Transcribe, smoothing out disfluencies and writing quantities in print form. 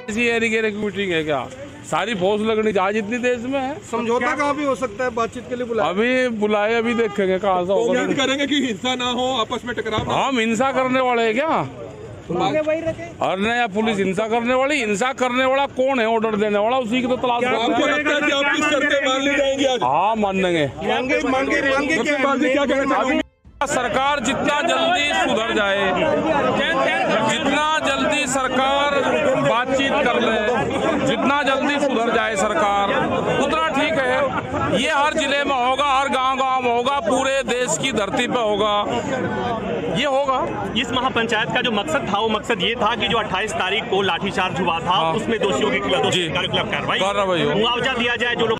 ऐसी एरी मीटिंग है क्या? सारी फोर्स लगनी चाहिए जितनी देश में है। समझौता कहाँ भी हो सकता है? बातचीत के लिए बुलाया? अभी बुलाए, अभी देखेंगे कहाँ से होगा। करेंगे कि हिंसा ना हो, आपस में टकराव। हम हिंसा करने वाले हैं क्या? अरे नहीं, पुलिस हिंसा करने वाली? हिंसा करने वाला कौन है? ऑर्डर देने वाला, उसी की तो तलाश आपको लगता है कि आप किस शर्तें मान ली जाएंगी आज? हाँ, मान देंगे। क्या कहना चाहूँगी? सरकार जितना जल्दी सुधर जाए, जितना जल्दी सरकार बातचीत कर ले, जितना जल्दी सुधर जाए सरकार, उतना ठीक है। ये हर जिले में होगा, हर गांव-गांव में होगा, पूरे देश की धरती पे होगा, ये होगा। इस महापंचायत का जो मकसद था, वो मकसद ये था कि जो 28 तारीख को लाठीचार्ज हुआ था, उसमें दोषियों के खिलाफ कार्रवाई, मुआवजा दिया जाए जो लोग